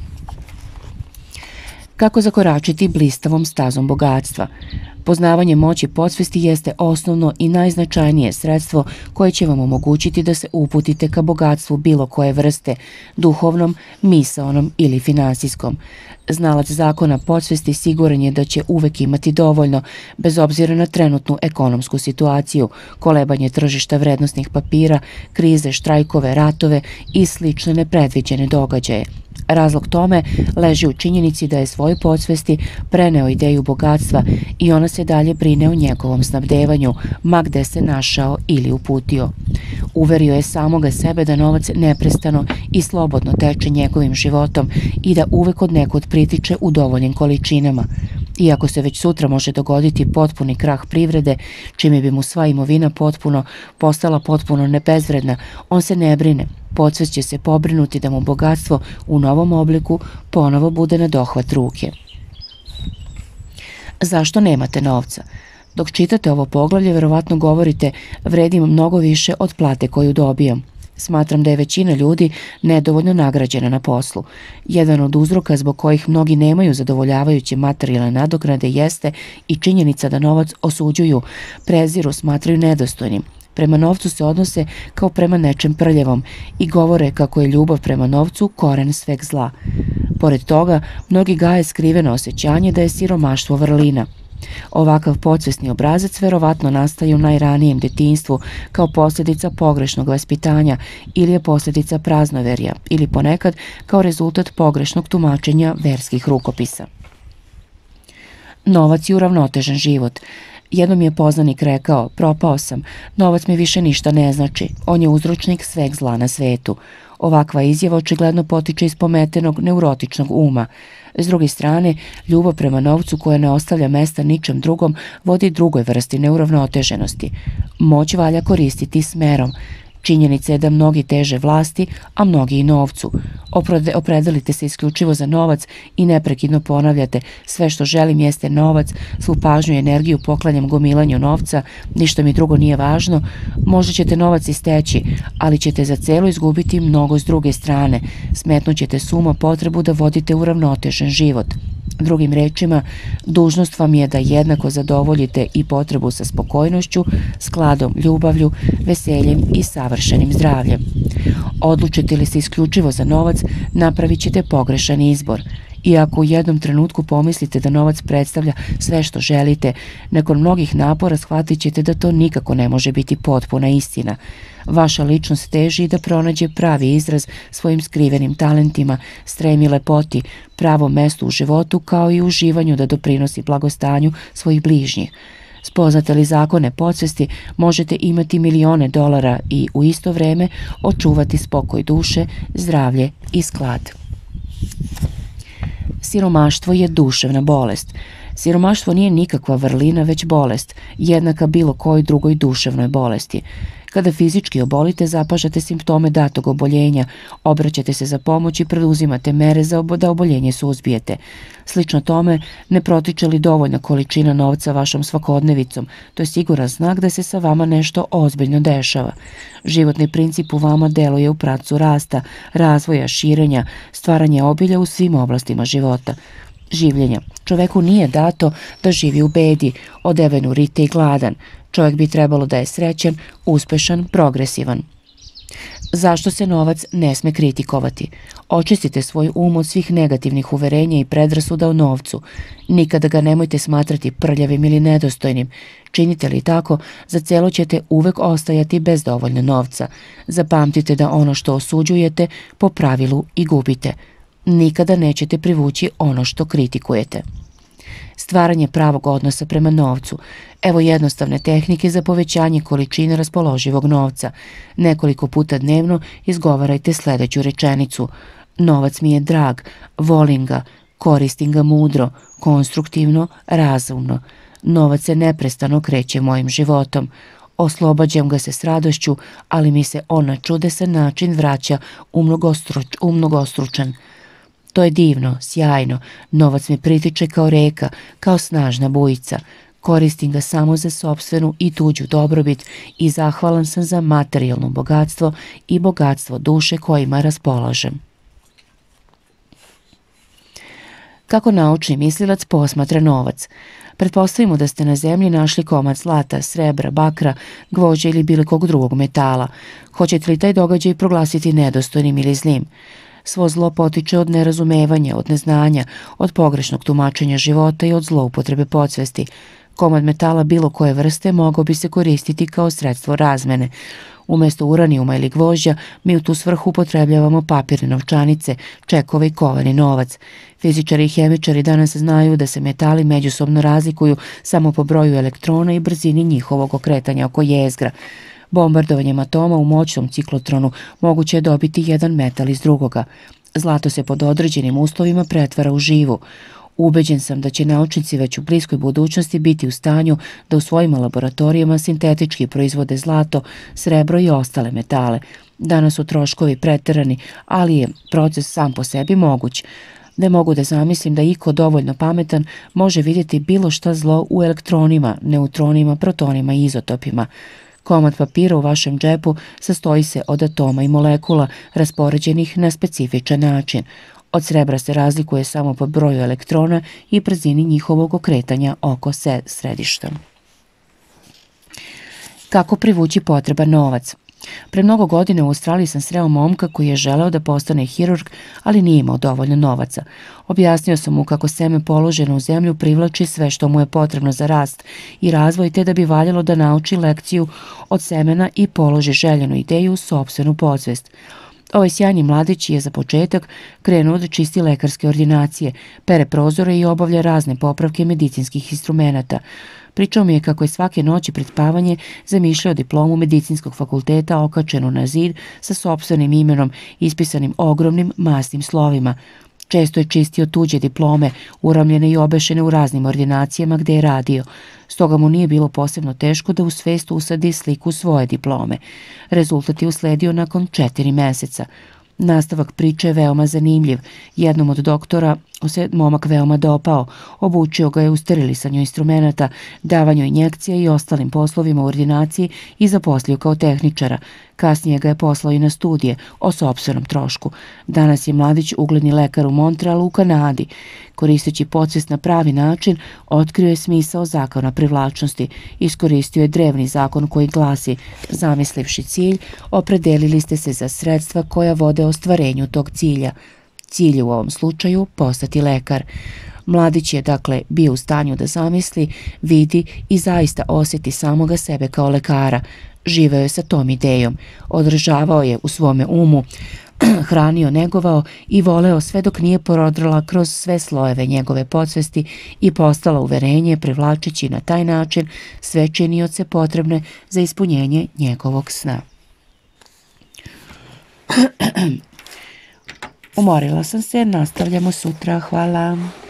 Kako zakoračiti blistavom stazom bogatstva? Poznavanje moći podsvesti jeste osnovno i najznačajnije sredstvo koje će vam omogućiti da se uputite ka bogatstvu bilo koje vrste, duhovnom, misaonom ili finansijskom. Znalac zakona podsvesti siguran je da će uvek imati dovoljno, bez obzira na trenutnu ekonomsku situaciju, kolebanje tržišta vrednosnih papira, krize, štrajkove, ratove i slične nepredviđene događaje. Razlog tome leži u činjenici da je svojoj podsvesti preneo ideju bogatstva i ona se dalje brine o njegovom snabdevanju, ma gde se našao ili uputio. Uverio je samoga sebe da novac neprestano i slobodno teče njegovim životom i da uvek od nekud pritiče u dovoljnim količinama. Iako se već sutra može dogoditi potpuni krah privrede, čime bi mu sva imovina postala potpuno nebezvredna, on se ne brine. Podsvest će se pobrinuti da mu bogatstvo u novom obliku ponovo bude na dohvat ruke. Zašto nemate novca? Dok čitate ovo poglavlje, verovatno govorite, vredim mnogo više od plate koju dobijam. Smatram da je većina ljudi nedovoljno nagrađena na poslu. Jedan od uzroka zbog kojih mnogi nemaju zadovoljavajuće materijalne nadoknade jeste i činjenica da novac osuđuju, preziru, smatraju nedostojnim. Prema novcu se odnose kao prema nečem prljavom i govore kako je ljubav prema novcu koren sveg zla. Pored toga, mnogi gaje skriveno osjećanje da je siromaštvo vrlina. Ovakav podsvesni obrazac verovatno nastaje u najranijem detinjstvu kao posljedica pogrešnog vaspitanja ili je posljedica praznoverja ili ponekad kao rezultat pogrešnog tumačenja verskih rukopisa. Novac je uravnotežen život. Jednom je poznanik rekao, propao sam, novac mi više ništa ne znači, on je uzročnik sveg zla na svetu. Ovakva izjava očigledno potiče iz pometenog neurotičnog uma. S druge strane, ljubav prema novcu koja ne ostavlja mesta ničem drugom vodi drugoj vrsti neuravnoteženosti. Moć valja koristiti smerom. Činjenica je da mnogi teže vlasti, a mnogi i novcu. Opredelite se isključivo za novac i neprekidno ponavljate sve što želim jeste novac, svu pažnju i energiju poklanjam gomilanju novca, ništa mi drugo nije važno, možda ćete novac isteći, ali ćete za celo izgubiti mnogo s druge strane, smetnućete s uma potrebu da vodite uravnotežen život. Drugim rečima, dužnost vam je da jednako zadovoljite i potrebu sa spokojnošću, skladom, ljubavlju, veseljem i savršenim zdravljem. Odlučite li se isključivo za novac, napravit ćete pogrešan izbor. Iako u jednom trenutku pomislite da novac predstavlja sve što želite, nakon mnogih napora shvatit ćete da to nikako ne može biti potpuna istina. Vaša ličnost teži da pronađe pravi izraz svojim skrivenim talentima, stremi lepoti, pravom mestu u životu kao i uživanju da doprinosi blagostanju svojih bližnjih. Spoznate li zakone podsvesti, možete imati milione dolara i u isto vreme očuvati spokoj duše, zdravlje i sklad. Siromaštvo je duševna bolest. Siromaštvo nije nikakva vrlina, već bolest, jednaka bilo kojoj drugoj duševnoj bolesti. Kada fizički obolite, zapažate simptome datog oboljenja, obraćate se za pomoć i preduzimate mere da oboljenje suzbijete. Slično tome, ne protiče li dovoljna količina novca vašom svakodnevicom, to je siguran znak da se sa vama nešto ozbiljno dešava. Životni princip u vama deluje u pravcu rasta, razvoja, širenja, stvaranja obilja u svim oblastima života. Življenja. Čoveku nije dato da živi u bedi, odeven u rite i gladan. Čovjek bi trebalo da je srećan, uspešan, progresivan. Zašto se novac ne sme kritikovati? Očistite svoj um od svih negativnih uverenja i predrasuda o novcu. Nikada ga nemojte smatrati prljavim ili nedostojnim. Činite li tako, za celo ćete uvek ostajati bez dovoljno novca. Zapamtite da ono što osuđujete, po pravilu i gubite. Nikada nećete privući ono što kritikujete. Stvaranje pravog odnosa prema novcu. Evo jednostavne tehnike za povećanje količine raspoloživog novca. Nekoliko puta dnevno izgovarajte sljedeću rečenicu. Novac mi je drag, volim ga, koristim ga mudro, konstruktivno, razumno. Novac se neprestano kreće mojim životom. Oslobađam ga se s radošću, ali mi se on na čudesan način vraća umnogostručan. To je divno, sjajno, novac mi pritiče kao reka, kao snažna bujica. Koristim ga samo za sopstvenu i tuđu dobrobit i zahvalan sam za materijalno bogatstvo i bogatstvo duše kojima raspolažem. Kako naučni mislilac posmatra novac? Pretpostavimo da ste na zemlji našli komad zlata, srebra, bakra, gvožđa ili bilo kog drugog metala. Hoćete li taj događaj proglasiti nedostojnim ili zlim? Svo zlo potiče od nerazumevanja, od neznanja, od pogrešnog tumačenja života i od zloupotrebe podsvesti. Komad metala bilo koje vrste mogao bi se koristiti kao sredstvo razmene. Umesto uranijuma ili gvožđa, mi u tu svrhu upotrebljavamo papirne novčanice, čekove i kovani novac. Fizičari i hemičari danas znaju da se metali međusobno razlikuju samo po broju elektrona i brzini njihovog okretanja oko jezgra. Bombardovanjem atoma u moćnom ciklotronu moguće je dobiti jedan metal iz drugoga. Zlato se pod određenim uslovima pretvara u živu. Ubeđen sam da će naučnici već u bliskoj budućnosti biti u stanju da u svojim laboratorijama sintetički proizvode zlato, srebro i ostale metale. Danas su troškovi preterani, ali je proces sam po sebi moguć. Ne mogu da zamislim da iko dovoljno pametan može vidjeti bilo šta zlo u elektronima, neutronima, protonima i izotopima. Komad papira u vašem džepu sastoji se od atoma i molekula raspoređenih na specifičan način. Od srebra se razlikuje samo po broju elektrona i brzini njihovog okretanja oko središta. Kako privući potreban novac? Pre mnogo godina u Australiji sam sreo momka koji je želeo da postane hirurg, ali nije imao dovoljno novaca. Objasnio sam mu kako seme položeno u zemlju privlači sve što mu je potrebno za rast i razvoj, te da bi valjalo da nauči lekciju od semena i položi željenu ideju u sopstvenu podsvest. Ovaj sjajni mladić je za početak krenuo da čisti lekarske ordinacije, pere prozore i obavlja razne popravke medicinskih instrumenata. Pričao mi je kako je svake noći pred spavanje zamišljao diplomu medicinskog fakulteta okačenu na zid sa sopstvenim imenom ispisanim ogromnim masnim slovima. Često je čistio tuđe diplome, uramljene i obešene u raznim ordinacijama gde je radio. Stoga mu nije bilo posebno teško da u svest usadi sliku svoje diplome. Rezultat je usledio nakon 4 meseca. Nastavak priče je veoma zanimljiv. Jednom od doktora se momak veoma dopao, obučio ga je u sterilisanju instrumenata, davanju injekcija i ostalim poslovima u ordinaciji i zaposlio kao tehničara. Kasnije ga je poslao i na studije o sopstvenom trošku. Danas je mladić ugledni lekar u Montrealu u Kanadi. Koristeći podsvest na pravi način, otkrio je smisao zakona privlačnosti. Iskoristio je drevni zakon koji glasi: zamislivši cilj, opredelili ste se za sredstva koja vode ostvarenju tog cilja. Cilj je u ovom slučaju postati lekar. Mladić je dakle bio u stanju da zamisli, vidi i zaista osjeti samoga sebe kao lekara. Živeo je sa tom idejom, održavao je u svome umu, hranio, negovao i voleo sve dok nije prodrla kroz sve slojeve njegove podsvesti i postala uverenje, privlačeći na taj način sve činioce potrebne za ispunjenje njegovog sna. Umorila sam se, nastavljamo sutra, hvala.